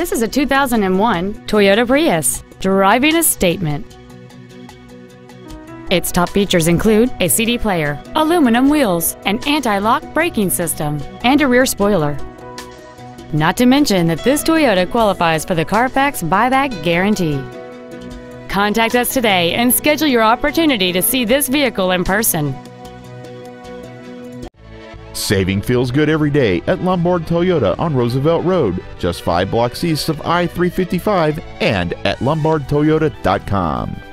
This is a 2001 Toyota Prius, driving a statement. Its top features include a CD player, aluminum wheels, an anti-lock braking system, and a rear spoiler. Not to mention that this Toyota qualifies for the Carfax buyback guarantee. Contact us today and schedule your opportunity to see this vehicle in person. Saving feels good every day at Lombard Toyota on Roosevelt Road, just 5 blocks east of I-355, and at lombardtoyota.com.